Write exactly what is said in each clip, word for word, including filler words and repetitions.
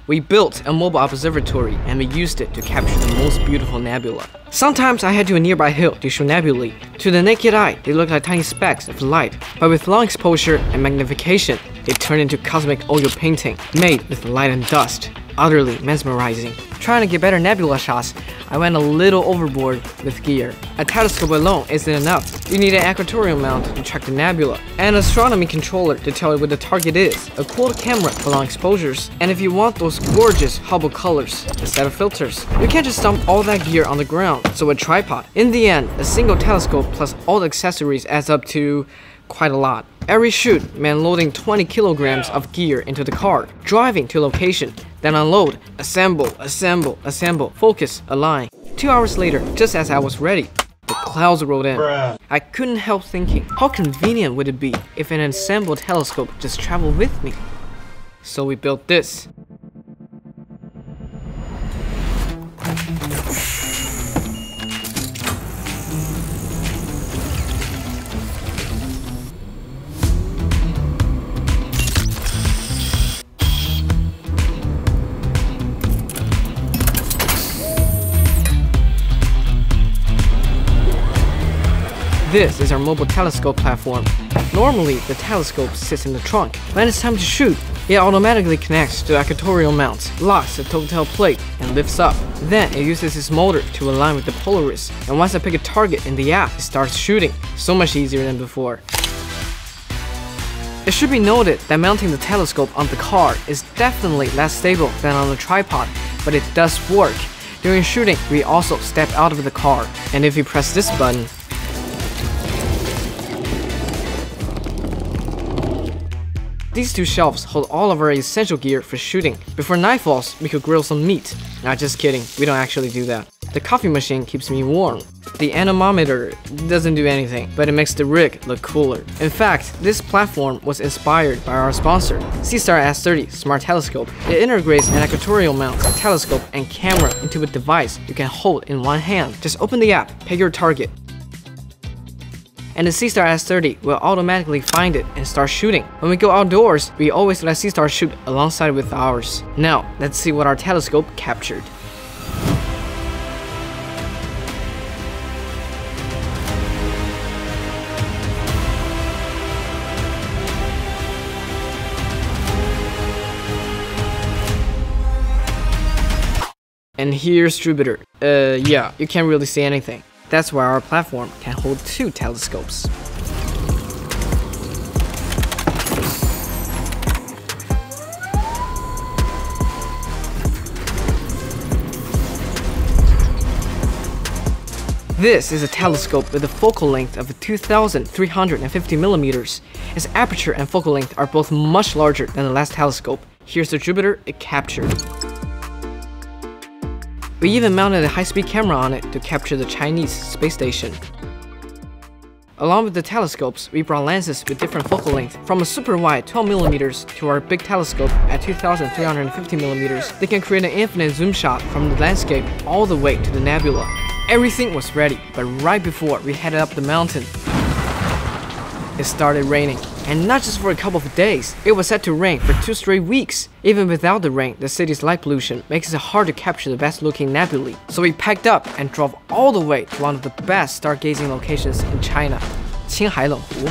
We built a mobile observatory and we used it to capture the most beautiful nebula. Sometimes I head to a nearby hill to show nebulae. To the naked eye, they look like tiny specks of light, but with long exposure and magnification, they turn into cosmic oil painting made with light and dust. Utterly mesmerizing. Trying to get better nebula shots, I went a little overboard with gear. A telescope alone isn't enough. You need an equatorial mount to track the nebula, and an astronomy controller to tell it what the target is, a cool camera for long exposures, and if you want those gorgeous Hubble colors, a set of filters. You can't just dump all that gear on the ground, so a tripod. In the end, a single telescope plus all the accessories adds up to quite a lot. Every shoot meant loading twenty kilograms of gear into the car, driving to location, then unload, assemble, assemble, assemble, focus, align. Two hours later, just as I was ready, the clouds rolled in. Bruh. I couldn't help thinking, how convenient would it be if an assembled telescope just traveled with me? So we built this. This is our mobile telescope platform. Normally, the telescope sits in the trunk. When it's time to shoot, it automatically connects to the equatorial mount, locks the telltale plate, and lifts up. Then it uses its motor to align with the Polaris, and once I pick a target in the app, it starts shooting. So much easier than before. It should be noted that mounting the telescope on the car is definitely less stable than on a tripod, but it does work. During shooting, we also step out of the car, and if you press this button, these two shelves hold all of our essential gear for shooting. Before night falls, we could grill some meat. Nah, just kidding, we don't actually do that. The coffee machine keeps me warm. The anemometer doesn't do anything, but it makes the rig look cooler. In fact, this platform was inspired by our sponsor, Starry S thirty Smart Telescope. It integrates an equatorial mount, telescope, and camera into a device you can hold in one hand. Just open the app, pick your target, and the Starry S thirty will automatically find it and start shooting. When we go outdoors, we always let Starry shoot alongside with ours. Now, let's see what our telescope captured. And here's Jupiter. Uh, yeah, you can't really see anything. That's why our platform can hold two telescopes. This is a telescope with a focal length of two thousand three hundred fifty millimeters. Its aperture and focal length are both much larger than the last telescope. Here's the Jupiter it captured. We even mounted a high-speed camera on it to capture the Chinese space station. Along with the telescopes, we brought lenses with different focal length, from a super wide twelve millimeters to our big telescope at two thousand three hundred fifty millimeters. They can create an infinite zoom shot from the landscape all the way to the nebula. Everything was ready, but right before we headed up the mountain, it started raining. And not just for a couple of days, it was set to rain for two straight weeks. Even without the rain, the city's light pollution makes it hard to capture the best looking nebulae. So we packed up and drove all the way to one of the best stargazing locations in China, Qinghai Lenghu.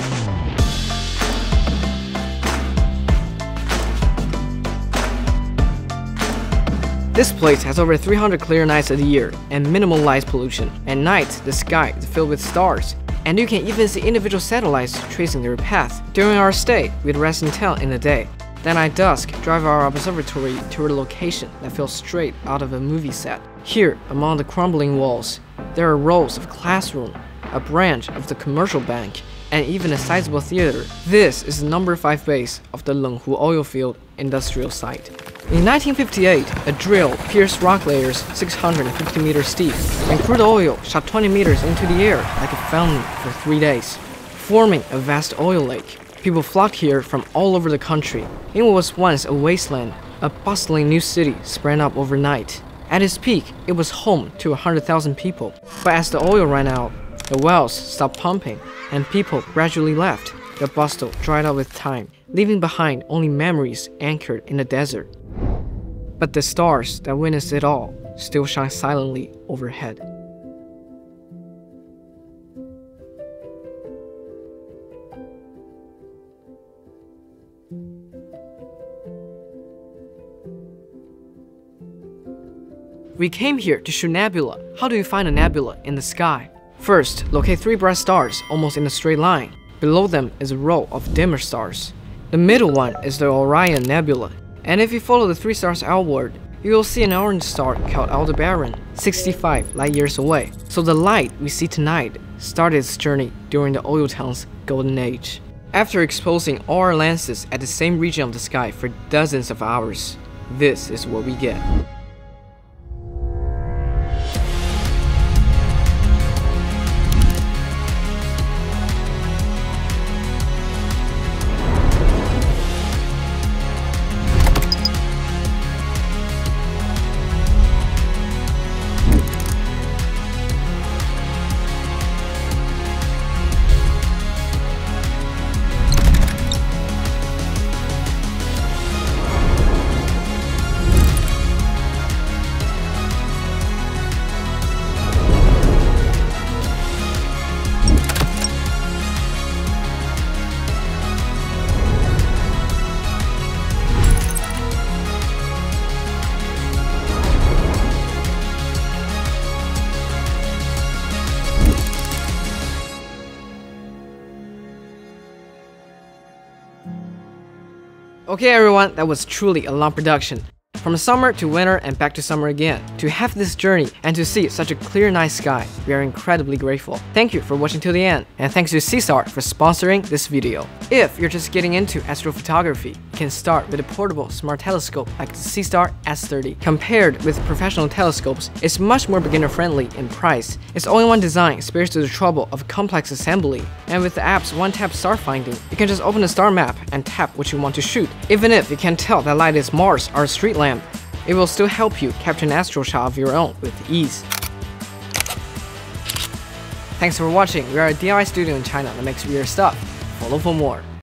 This place has over three hundred clear nights of the year and minimal light pollution. At night, the sky is filled with stars, and you can even see individual satellites tracing their path. During our stay, we'd rest in town in the day. Then at dusk, drive our observatory to a location that feels straight out of a movie set. Here, among the crumbling walls, there are rows of classrooms, a branch of the commercial bank, and even a sizable theater. This is the number five base of the Lenghu oil field industrial site. In nineteen fifty-eight, a drill pierced rock layers six hundred fifty meters deep, and crude oil shot twenty meters into the air like a fountain for three days, forming a vast oil lake. People flocked here from all over the country. In what was once a wasteland, a bustling new city sprang up overnight. At its peak, it was home to one hundred thousand people. But as the oil ran out, the wells stopped pumping, and people gradually left. The bustle dried out with time, leaving behind only memories anchored in the desert. But the stars that witnessed it all still shine silently overhead. We came here to shoot nebula. How do you find a nebula in the sky? First, locate three bright stars almost in a straight line. Below them is a row of dimmer stars. The middle one is the Orion Nebula, and if you follow the three stars outward, you will see an orange star called Aldebaran, sixty-five light years away. So the light we see tonight started its journey during the oil town's golden age. After exposing all our lenses at the same region of the sky for dozens of hours, this is what we get. Okay everyone, that was truly a long production. From summer to winter and back to summer again. To have this journey and to see such a clear night sky, we are incredibly grateful. Thank you for watching till the end, and thanks to C-Star for sponsoring this video. If you're just getting into astrophotography, you can start with a portable smart telescope like the C-Star S thirty. Compared with professional telescopes, it's much more beginner-friendly in price. Its all-in-one design spares you the trouble of complex assembly, and with the app's one-tap star finding, you can just open the star map and tap what you want to shoot. Even if you can't tell that light is Mars or a street lamp, it will still help you capture an astro shot of your own with ease. Thanks for watching. We are a D I Y studio in China that makes weird stuff. Follow for more.